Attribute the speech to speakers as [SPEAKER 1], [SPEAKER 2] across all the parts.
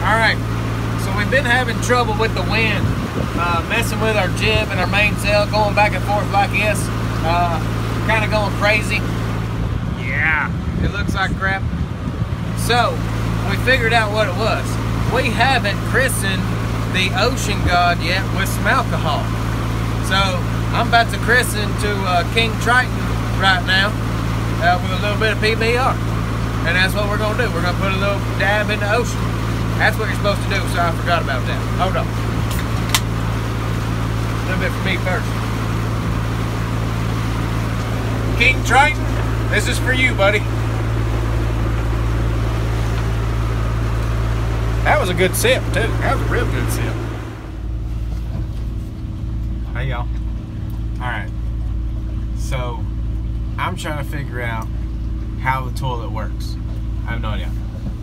[SPEAKER 1] Alright, so we've been having trouble with the wind, messing with our jib and our mainsail, going back and forth like this, kind of going crazy. Yeah, it looks like crap. So, we figured out what it was. We haven't christened the Ocean God yet with some alcohol. So, I'm about to christen to King Triton right now with a little bit of PBR. And that's what we're going to do. We're going to put a little dab in the ocean. That's what you're supposed to do, so I forgot about that. Hold on. A little bit for me first. King Triton, this is for you, buddy. That was a good sip, too. That was a real good sip. Hey, y'all. Alright. So, I'm trying to figure out how the toilet works. I have no idea.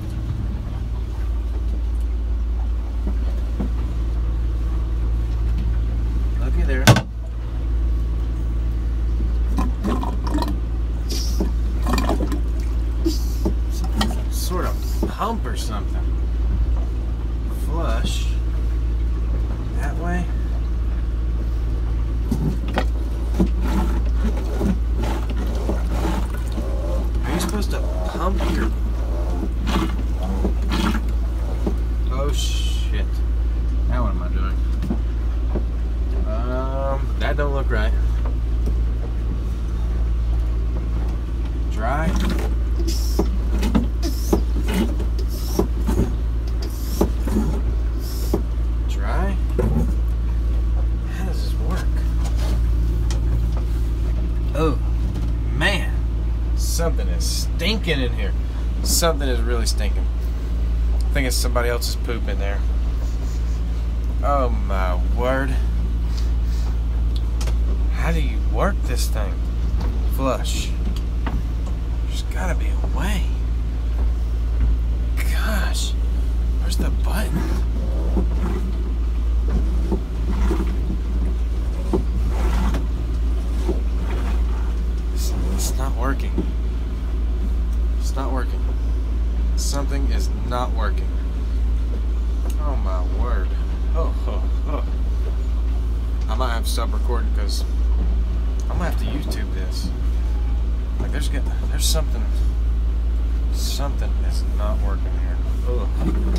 [SPEAKER 1] Looky there. Some sort of pump or something. Flush that way. Are you supposed to pump your... Oh shit. Now what am I doing? That don't look right. Dry. Dry. How does this work? Oh, man. Something is stinking in here. Something is really stinking. I think it's somebody else's poop in there. Oh my word. How do you work this thing? Flush. There's gotta be a way. Gosh. Where's the button? It's not working. It's not working. Something is not working. Oh my word. Oh. I might have to stop recording because I'm gonna have to YouTube this. Like there's something that's not working here. Ugh.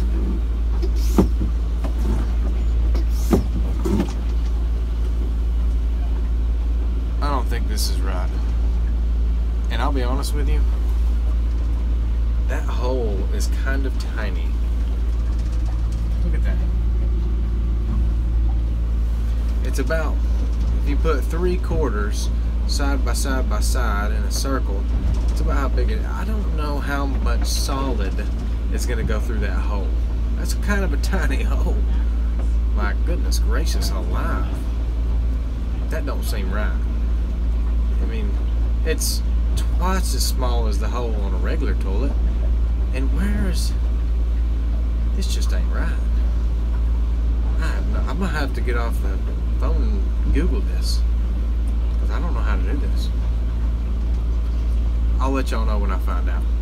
[SPEAKER 1] I don't think this is right. And I'll be honest with you, that hole is kind of tiny. Look at that. It's about, if you put 3 quarters side by side in a circle, it's about how big it is. I don't know how much solid is going to go through that hole. That's kind of a tiny hole. My goodness gracious alive. That don't seem right. I mean, it's twice as small as the hole on a regular toilet. And where's... This just ain't right. I'm going to have to get off the phone and Google this. Because I don't know how to do this. I'll let y'all know when I find out.